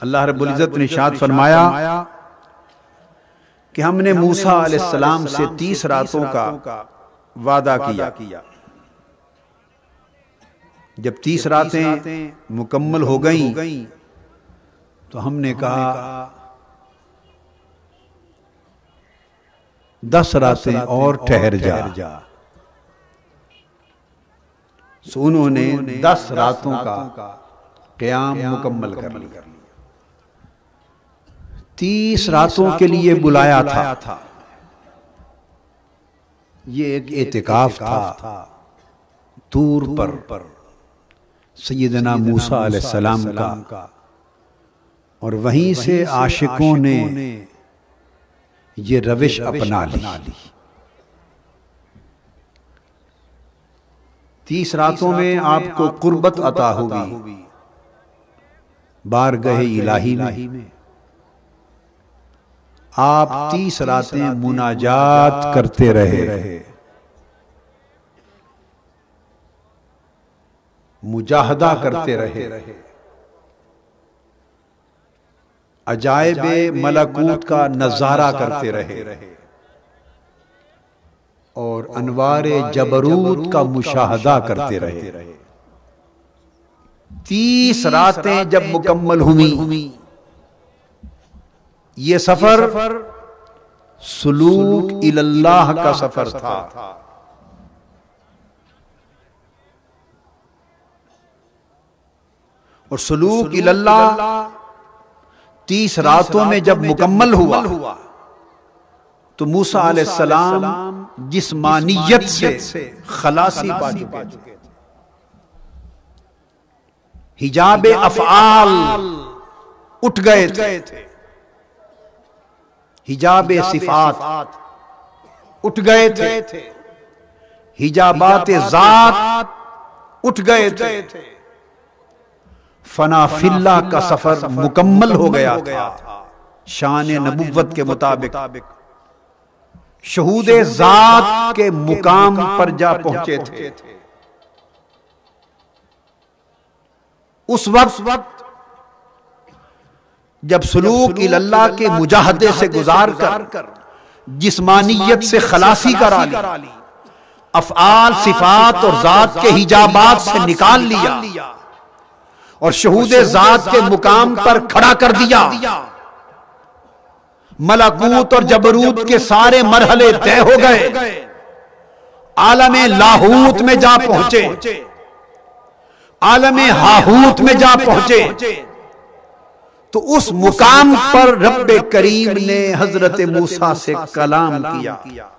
اللہ رب العزت نے ارشاد فرمایا کہ ہم نے موسیٰ علیہ السلام سے 30 راتوں کا وعدہ کیا. جب 30 راتیں مکمل ہو گئیں تو ہم نے کہا 10 راتیں اور ٹھہر جا. سو انہوں نے 10 راتوں کا قیام مکمل کر لیا. 30 راتوں کے لیے بلایا تھا. یہ ایک اعتکاف تھا طور پر سیدنا موسیٰ علیہ السلام کا، اور وہیں سے عاشقوں نے یہ روش اپنا لی. 30 راتوں میں آپ کو قربت عطا ہوگی بارگاہ الہی میں. آپ 30 راتیں مناجات کرتے رہے، مجاہدہ کرتے رہے، عجائب ملکوت کا نظارہ کرتے رہے، اور انوار جبروت کا مشاہدہ کرتے رہے. 30 راتیں جب مکمل ہوئیں، یہ سفر سلوک اللہ کا سفر تھا. اور سلوک اللہ 30 راتوں میں جب مکمل ہوا تو موسیٰ علیہ السلام جسمانیت سے خلاصی پا چکے تھے. حجاب افعال اٹھ گئے تھے، حجاب صفات اٹھ گئے تھے، حجابات ذات اٹھ گئے تھے. فنا فی اللہ کا سفر مکمل ہو گیا تھا. شان نبوت کے مطابق شہود ذات کے مقام پر جا پہنچے تھے. اس وقت جب سلوک اللہ کے مجاہدے سے گزار کر جسمانیت سے خلاصی کرا لی، افعال صفات اور ذات کے حجابات سے نکال لیا اور شہود ذات کے مقام پر کھڑا کر دیا، ملکوت اور جبروت کے سارے مرحلے طے ہو گئے، عالم لاہوت میں جا پہنچے، عالم ہاہوت میں جا پہنچے، تو اس مقام پر رب کریم نے حضرت موسیٰ سے کلام کیا.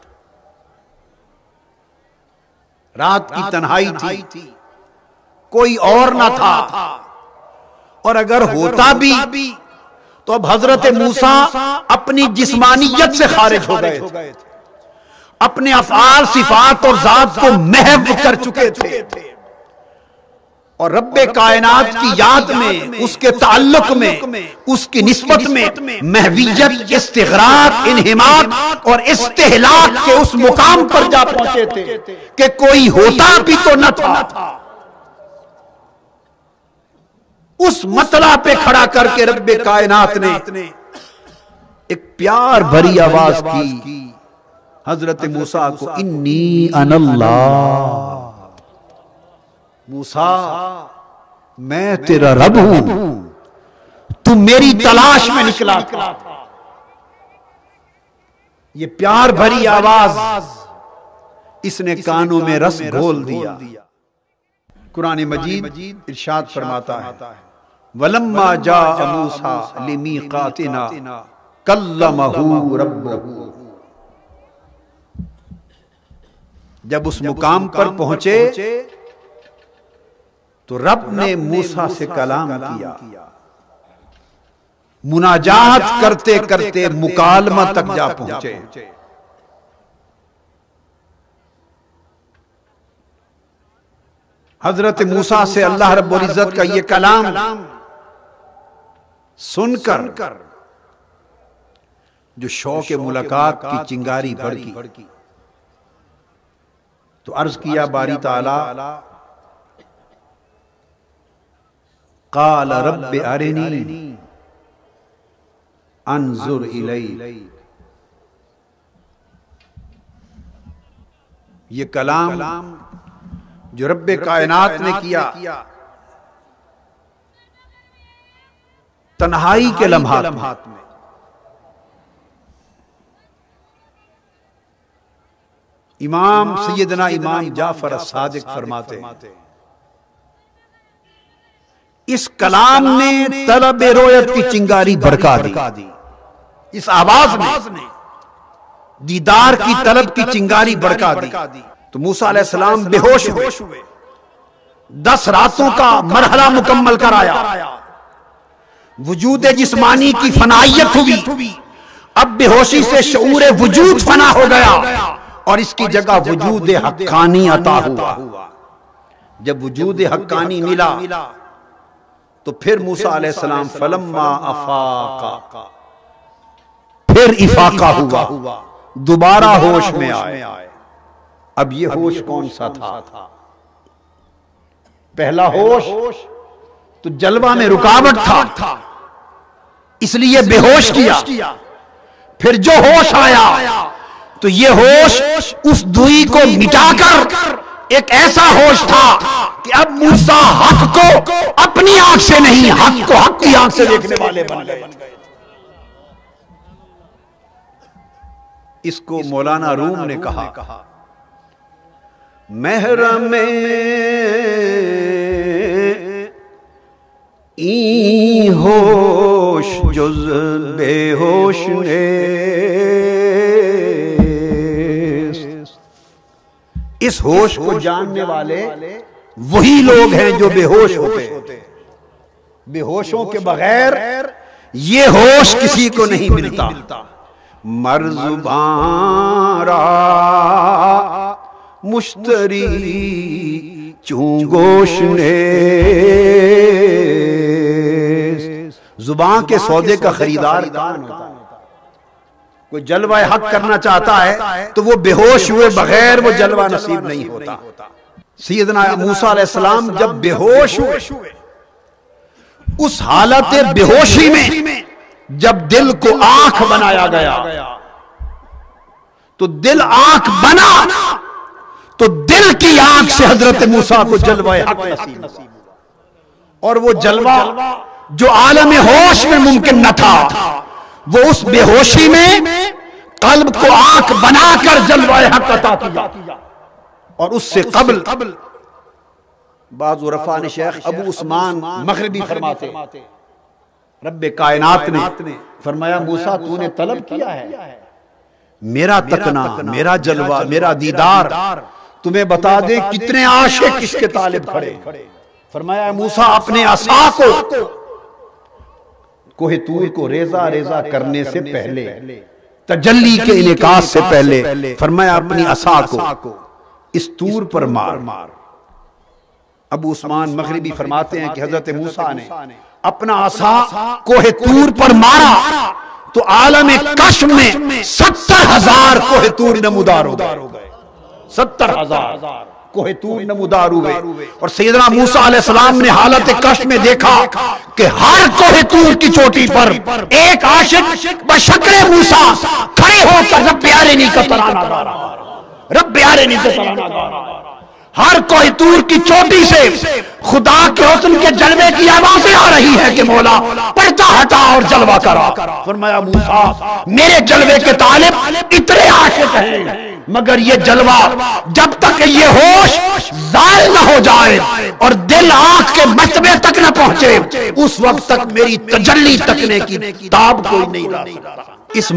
رات کی تنہائی تھی، کوئی اور نہ تھا، اور اگر ہوتا بھی تو اب حضرت موسیٰ اپنی جسمانیت سے خارج ہو گئے تھے، اپنے افعال صفات اور ذات کو محو کر چکے تھے، اور رب کائنات کی یاد میں، اس کے تعلق میں، اس کی نسبت میں محویت، استغراق، انہماک اور استہلاک کے اس مقام پر جا پہنچے تھے کہ کوئی ہوتا بھی تو نہ تھا. اس مطلع پہ کھڑا کر کے رب کائنات نے ایک پیار بھری آواز کی حضرت موسیٰ کو، انی انا اللہ، موسیٰ میں تیرا رب ہوں، تو میری تلاش میں نکلا تھا. یہ پیار بھری آواز اس نے کانوں میں رس گھول دیا. قرآن مجید ارشاد فرماتا ہے، وَلَمَّا جَاءَ مُوسَىٰ لِمِيقَاتِنَا كَلَّمَهُ رَبُّهُ. جب اس مقام پر پہنچے تو رب نے موسیٰ سے کلام کیا. مناجات کرتے کرتے مکالمہ تک جا پہنچے. حضرت موسیٰ سے اللہ رب العزت کا یہ کلام سن کر جو شوق ملاقات کی چنگاری بھڑکی تو عرض کیا باری تعالی، قال رب ارنی انظر الی، یہ کلام جو رب کائنات نے کیا تنہائی کے لمحات میں، امام سیدنا امام جعفر الصادق فرماتے ہیں اس کلام نے طلب رویت کی چنگاری بھڑکا دی، اس آواز نے دیدار کی طلب کی چنگاری بھڑکا دی۔ تو موسیٰ علیہ السلام بے ہوش ہوئے، 10 راتوں کا مرحلہ مکمل کرایا، وجود جسمانی کی فنائیت ہوئی، اب بے ہوشی سے شعور وجود فنا ہو گیا اور اس کی جگہ وجود حقانی عطا ہوا۔ جب وجود حقانی ملا تو پھر موسیٰ علیہ السلام فلما افاق، پھر افاقہ ہوا، دوبارہ ہوش میں آئے۔ اب یہ ہوش کون سا تھا؟ پہلا ہوش تو جلوہ میں رکاوٹ تھا، اس لیے بے ہوش کیا۔ پھر جو ہوش آیا تو یہ ہوش اس دوئی کو مٹا کر ایک ایسا ہوش تھا کہ اب موسیٰ حق کو اپنی آنکھ سے نہیں، حق کو حق کی آنکھ سے دیکھنے والے بن گئے۔ اس کو مولانا روم نے کہا محرم این ہوش جز بے ہوش نے، اس ہوش کو جاننے والے وہی لوگ ہیں جو بے ہوش ہوتے، بے ہوشوں کے بغیر یہ ہوش کسی کو نہیں ملتا۔ مرزبان را مشتری چون گوش نے، زبان کے سودے کا خریدار کون ہوتا ہے؟ کوئی جلوہ حق کرنا چاہتا ہے تو وہ بے ہوش ہوئے بغیر وہ جلوہ نصیب نہیں ہوتا۔ سیدنا موسیٰ علیہ السلام جب بے ہوش ہوئے، اس حالت بے ہوشی میں جب دل کو آنکھ بنایا گیا تو دل آنکھ بنا تو دل کی آنکھ سے حضرت موسیٰ کو جلوہ حق نصیب ہوا، اور وہ جلوہ جو عالم ہوش میں ممکن نہ تھا وہ اس بے ہوشی میں قلب کو آنکھ بنا کر جلوہ حق عطا کیا۔ اور اس سے قبل بعض عرفاء شیخ ابو عثمان مغربی فرماتے رب کائنات نے فرمایا موسیٰ تو نے طلب کیا ہے میرا تکنا، میرا جلوہ، میرا دیدار، تمہیں بتا دے کتنے عاشق اس کے طالب کھڑے۔ فرمایا موسیٰ اپنے عصا کو کوہ طور کو ریزہ ریزہ کرنے سے پہلے، تجلی کے انعکاس سے پہلے، فرمایا اپنی عصا کو اس طور پر مار۔ ابو عثمان مغربی فرماتے ہیں کہ حضرت موسیٰ نے اپنا عصا کوہ طور پر مارا تو عالم کشف میں 70,000 کوہ طور نمودار ہو گئے، 70,000 کوہ طور نمودار ہوئے۔ اور سیدنا موسیٰ علیہ السلام نے حالت کشف میں دیکھا کہ ہر کوہ طور کی چوٹی پر ایک عاشق بشکل موسیٰ کھڑے ہو کر رب ارنی کا ترانہ گا رہا، رب ارنی کا ترانہ گا رہا۔ ہر کوہ طور کی چوٹی سے خدا کے حسن کے جلوے کی آوازیں آ رہی ہے کہ مولا پردہ ہٹا اور جلوہ کرا۔ فرمایا موسیٰ میرے جلوے کے طالب اتنے عاشق ہیں، مگر یہ جلوہ جب تک یہ ہوش زائل نہ ہو جائے اور دل آنکھ کے مرتبے تک نہ پہنچے اس وقت تک میری تجلی تکنے کی تاب کوئی نہیں لا سکتا۔ اس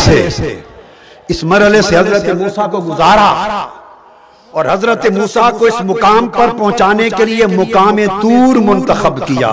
مرحلے سے حضرت موسیٰ کو گزارا اور حضرت موسیٰ کو اس مقام پر پہنچانے کے لیے مقام طور منتخب کیا،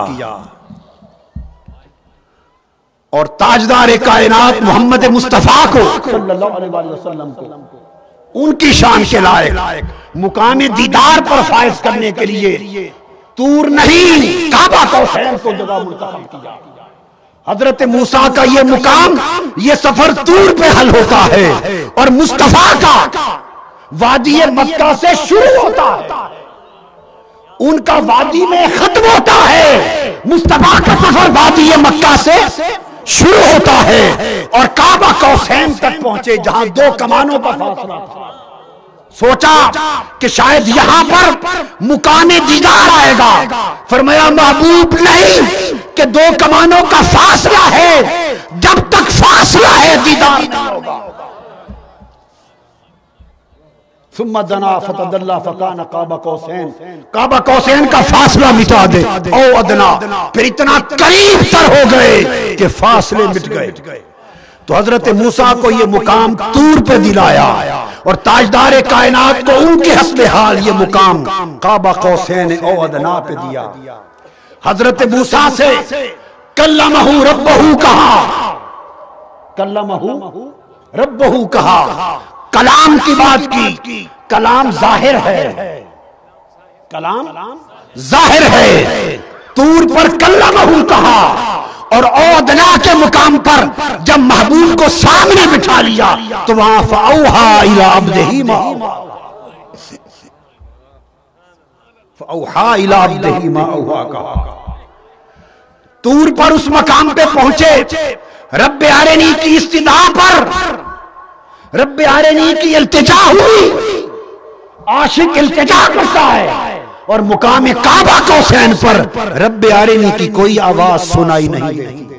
اور تاجدار کائنات محمد مصطفیٰ کو صلی اللہ علیہ وسلم کو ان کی شان کے لائق مقام دیدار پر فائز کرنے کے لیے طور نہیں کعبہ طوفین کو جگہ منتخب کیا۔ حضرت موسیٰ کا یہ مقام، یہ سفر طور پہ حل ہوتا ہے اور مصطفیٰ کا وادی مکہ سے شروع ہوتا ہے، ان کا وادی میں ختم ہوتا ہے، مصطفیٰ کا سفر وادی مکہ سے شروع ہوتا ہے اور کعبہ قوسین تک پہنچے جہاں دو کمانوں کا فاصلہ تھا۔ سوچا کہ شاید یہاں پر مقام دیدار آئے گا، فرمایا محبوب نہیں کہ دو کمانوں کا فاصلہ ہے، جب تک فاصلہ ہے دیدار نہیں ہوگا۔ ثم دنا فتدلى فكان قاب قوسین، کعبہ قوسین کا فاصلہ مٹا دے او ادنا، پھر اتنا قریب تر ہو گئے کہ فاصلے مٹ گئے۔ تو حضرت موسیٰ کو یہ مقام طور پہ دلایا اور تاجدار کائنات کو ان کے حسب حال یہ مقام قاب قوسین او ادنا پہ دیا۔ حضرت موسیٰ سے کلمہ ربہ کہا، کلمہ ربہ کہا، کلام کی بات کی، کلام ظاہر ہے، کلام ظاہر ہے۔ طور پر کلمہ کہا اور اودنا کے مقام پر جب محبوب کو سامنے بٹھا لیا تو وہاں فَأَوْحَا إِلَىٰ عَبْدِهِ مَا أَوْحَا، فَأَوْحَا إِلَىٰ عَبْدِهِ مَا أَوْحَا کہا۔ طور پر اس مقام پہ پہنچے، رب ارنی کی استدعا پر رب ارنی کی التجا ہوئی، عاشق التجا کرتا ہے، اور مقام کعبہ قوسین پر رب ارنی کی کوئی آواز سنائی نہیں دیتی۔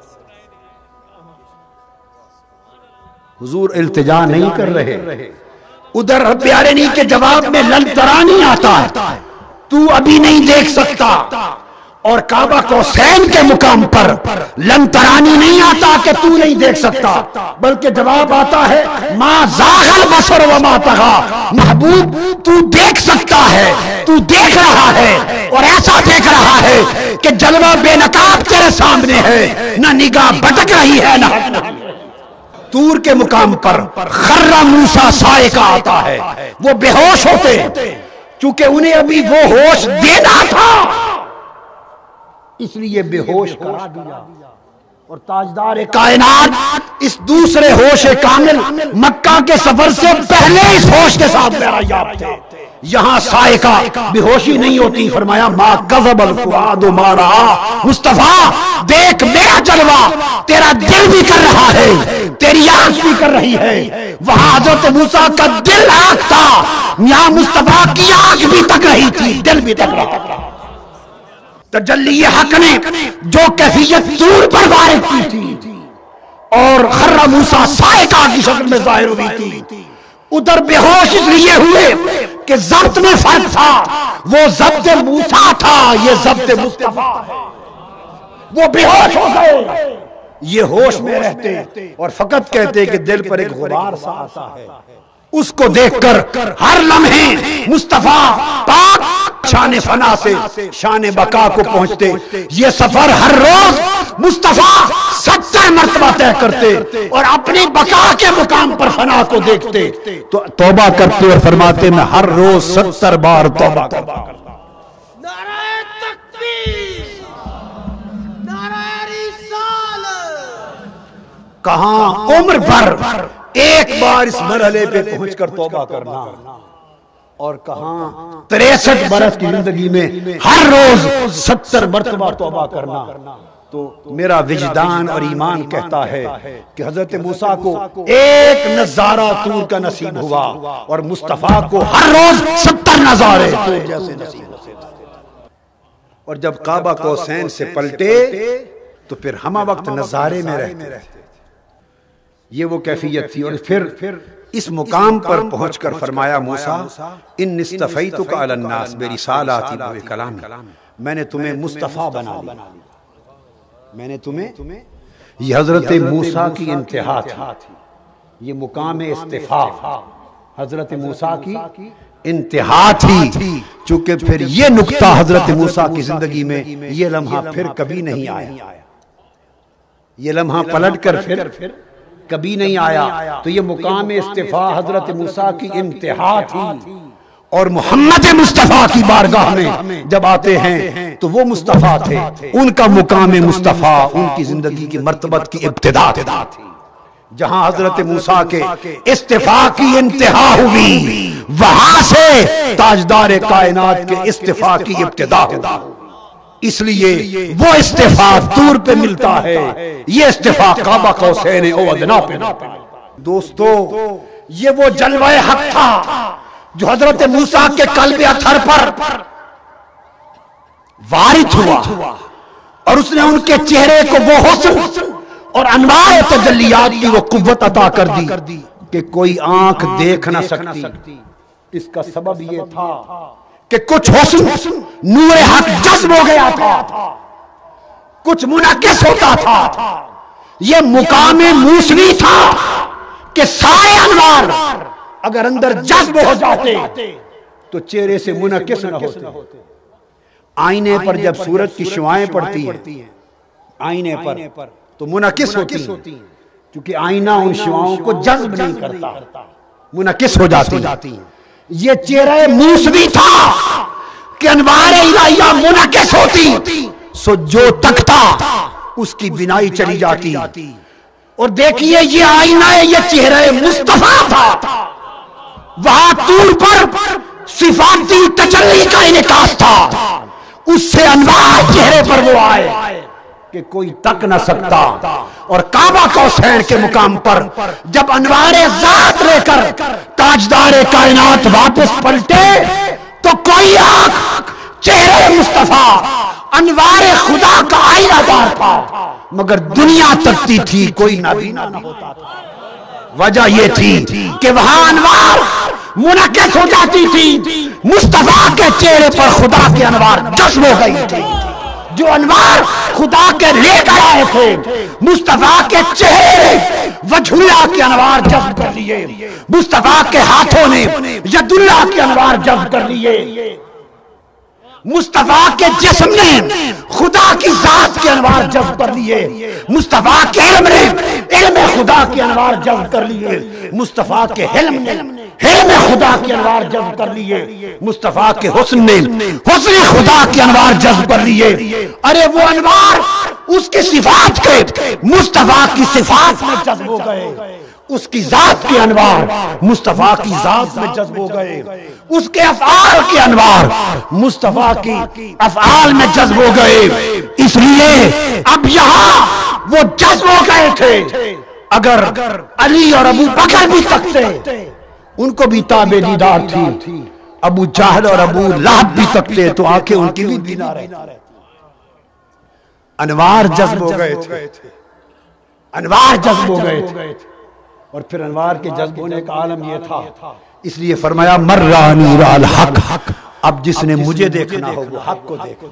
حضور التجا نہیں کر رہے، ادھر رب ارنی کے جواب میں لن ترانی آتا ہے، تو ابھی نہیں دیکھ سکتا، اور کعبہ قوسین کے مقام پر لن ترانی نہیں آتا کہ تو نہیں دیکھ سکتا، بلکہ جواب آتا ہے ما زاغ البصر وما طغى، محبوب تو دیکھ سکتا ہے، تو دیکھ رہا ہے، اور ایسا دیکھ رہا ہے کہ جلوہ بے نقاب تیرے سامنے ہے، نہ نگاہ بھٹک رہی ہے نہ۔ طور کے مقام پر خر موسیٰ صاعقہ آتا ہے، وہ بے ہوش ہوتے چونکہ انہیں ابھی وہ ہوش دینا تھا، اس لیے بے ہوش کرا دیا، اور تاجدار کائنات اس دوسرے ہوش کامل مکہ کے سفر سے پہلے اس ہوش کے ساتھ میرا یاب تھے۔ یہاں صاعقہ بے ہوشی نہیں ہوتی، فرمایا ما کذب الفؤاد ما رأى، مصطفیٰ دیکھ میرا جلوہ تیرا دل بھی کر رہا ہے، تیری آنکھ بھی کر رہی ہے۔ وہاں حضرت موسیٰ کا دل آنکھ تھا، یہاں مصطفیٰ کی آنکھ بھی تک رہی تھی، دل بھی تک رہا تھا۔ تجلی حق نے جو کیفیت طور پر وارد کی تھی اور خر موسیٰ صاعقہ کی شکل میں ظاہر ہوئی تھی، ادھر بے ہوش اس لیے ہوئے کہ ضبط میں فرق تھا، وہ ضبط موسیٰ تھا، یہ ضبط مصطفیٰ ہے۔ وہ بے ہوش ہو گئے، یہ ہوش میں رہتے اور فقط کہتے کہ دل پر ایک غبار سا آتا ہے، اس کو دیکھ کر ہر لمحے مصطفیٰ پاک شان فنا سے شان بقا کو پہنچتے۔ یہ سفر ہر روز مصطفیٰ 70 مرتبہ طے کرتے اور اپنی بقا کے مقام پر فنا کو دیکھتے تو توبہ کرتے اور فرماتے میں ہر روز 70 بار توبہ کرتا۔ نعرہ تکبیر، نعرہ رسالت۔ کہاں عمر بھر ایک بار اس مرحلے پہ پہنچ کر توبہ کرنا، اور کہاں 63 برس کی زندگی میں ہر روز 70 مرتبہ توبہ کرنا۔ تو میرا وجدان اور ایمان کہتا ہے کہ حضرت موسیٰ کو ایک نظارہ طور کا نصیب ہوا اور مصطفیٰ کو ہر روز 70 نظارے جیسے نصیب ہوتے، اور جب کعبہ قوسین سے پلٹے تو پھر ہمہ وقت نظارے میں رہتے۔ یہ وہ کیفیت تھی، اور پھر اس مقام پر پہنچ کر فرمایا موسیٰ ان اصطفیتک علی الناس برسالاتی و کلامی، میں نے تمہیں مصطفیٰ بنا لیا، میں نے تمہیں۔ یہ حضرت موسیٰ کی انتہا تھی، یہ مقام استفاء حضرت موسیٰ کی انتہا تھی، چونکہ پھر یہ نقطہ حضرت موسیٰ کی زندگی میں یہ لمحہ پھر کبھی نہیں آیا، یہ لمحہ پلٹ کر پھر کبھی نہیں آیا۔ تو یہ مقام استفاء حضرت موسیٰ کی انتہا تھی، اور محمد مصطفیٰ کی بارگاہ میں جب آتے ہیں تو وہ مصطفیٰ تھے، ان کا مقام مصطفیٰ ان کی زندگی کی مرتبت کی ابتدا تھی، جہاں حضرت موسیٰ کے استفاء کی انتہا ہوئی وہاں سے تاجدار کائنات کے استفاء کی ابتدا ہوئی۔ اس لیے وہ استفاق طور پہ ملتا ہے، یہ استفاق قاب قوسین او ادنا پہ ملتا ہے۔ دوستو یہ وہ جلوہ حق تھا جو حضرت موسیٰ کے قلب اطہر پر وارد ہوا، اور اس نے ان کے چہرے کو وہ حسن اور انواع تجلیات کی وہ قوت عطا کر دی کہ کوئی آنکھ دیکھ نہ سکتی۔ اس کا سبب یہ تھا کہ کچھ حسن نور حق جذب ہو گیا تھا، کچھ منعکس ہوتا تھا۔ یہ مقام موسوی تھا کہ سارے انوار اگر اندر جذب ہو جاتے تو چہرے سے منعکس نہ ہوتے۔ آئینے پر جب سورج کی شعائیں پڑتی ہیں آئینے پر تو منعکس ہوتی ہیں، کیونکہ آئینہ ان شعاؤں کو جذب نہیں کرتا، منعکس ہو جاتی ہیں۔ یہ چہرہ موسوی تھا کہ انوار الہیہ منعکس ہوتی، سو جو تکتا اس کی بینائی چلی جاتی۔ اور دیکھیے یہ آئینہ یہ چہرہ مصطفیٰ تھا، وہاں طور پر صفاتی تجلی کا انعکاس تھا، اس سے انوار چہرے پر وہ آئے کہ کوئی تک نہ سکتا۔ اور کعبہ قوسین کے مقام پر جب انوار ذات لے کر تاجدار کائنات واپس پلٹے تو کوئی آنکھ چہرے مصطفیٰ انوار خدا کا آئینہ دار تھا، مگر دنیا تکتی تھی کوئی نابینا نہ ہوتا تھا۔ وجہ یہ تھی کہ وہاں انوار منعکس ہو جاتی تھی، مصطفیٰ کے چہرے پر خدا کے انوار جذب ہو گئی تھی۔ جو انوار خدا کے لے کر آئے تھے مصطفیٰ کے چہرے وجہ اللہ کے انوار جذب کر لیے، مصطفیٰ کے ہاتھوں نے ید اللہ کے انوار جذب کر لیے، مصطفیٰ کے جسم نے خدا کی ذات کے انوار جذب کر لیے، مصطفیٰ کے علم نے علم خدا کے انوار جذب کر لیے، مصطفیٰ کے علم نے علم خدا کے انوار جذب کر لیے، مصطفیٰ کے حسن نے حسن خدا کے انوار جذب کر لیے۔ ارے وہ انوار اس کی صفات کے مصطفیٰ کی صفات میں جذب ہو گئے، اس کی ذات کے انوار مصطفیٰ کی ذات میں جذب ہو گئے، اس کے افعال کے انوار مصطفیٰ کی افعال میں جذب ہو گئے۔ اس لیے اب یہاں وہ جذب ہو گئے تھے، اگر علی اور ابو بکر بھی تکتے ان کو بھی تاب دیدار تھی، ابو جہل اور ابو لہب بھی تکتے تو آنکھیں ان کی بھی بینا رہتی۔ انوار جذب ہو گئے تھے، انوار جذب ہو گئے تھے، اور پھر انوار کے جذب ہونے کا عالم یہ تھا، اس لیے فرمایا مرانی را الحق، اب جس نے مجھے دیکھنا ہو وہ حق کو دیکھو۔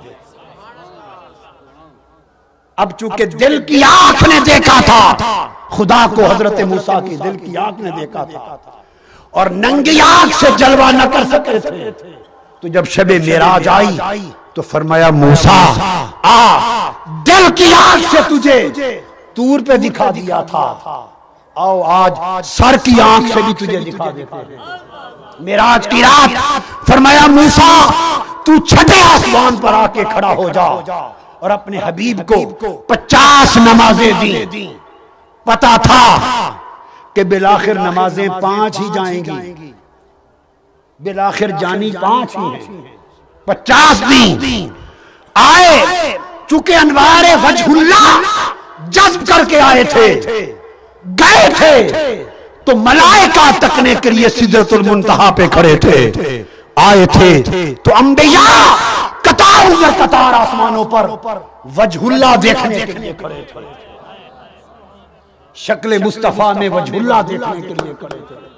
اب چونکہ دل کی آنکھ نے دیکھا تھا خدا کو، حضرت موسیٰ کی دل کی آنکھ نے دیکھا تھا، اور ننگی آنکھ سے جلوہ نہ کر سکتے تھے، تو جب شب معراج آئی تو فرمایا موسیٰ آ، دل کی آنکھ سے تجھے طور پہ دکھا دیا تھا، آؤ آج سر کی آنکھ سے بھی تجھے دکھا دیتے ہیں۔ معراج کی رات فرمایا موسیٰ تو چھٹے آسمان پر آ کے کھڑا ہو جا، اور اپنے حبیب کو 50 نمازیں دیں۔ پتا تھا کہ بالآخر نمازیں 5 ہی جائیں گی، بالآخر جانی 5 ہی ہیں، 50 دیں۔ آئے چونکہ انوار وجہ اللہ جذب کر کے آئے تھے، گئے تھے تو ملائکہ تکنے کے لیے سدرۃ المنتہا پہ کھڑے تھے، آئے تھے تو انبیاء قطار در قطار آسمانوں پر وجہ اللہ دیکھنے کے لیے کھڑے تھے، شکل مصطفیٰ میں وجہ اللہ دیکھنے کے لیے کھڑے تھے۔